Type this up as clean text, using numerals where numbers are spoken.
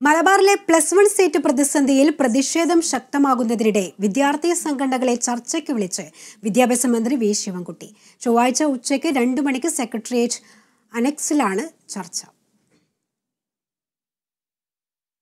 മലബാറിലെ +1 സീറ്റ് പ്രതിസന്ധിയിൽ പ്രതിഷേധം ശക്തമാകുന്നതിനിടെ വിദ്യാർത്ഥി സംഘടനകളെ ചർച്ചയ്ക്ക് വിളിച്ച് വിദ്യാഭ്യാസ മന്ത്രി വി ശിവൻകുട്ടി. ചൊവ്വാഴ്ച ഉച്ചയ്ക്ക് 2 മണിക്ക് സെക്രട്ടേറിയറ്റ് അനക്സിലാണ് ചർച്ച.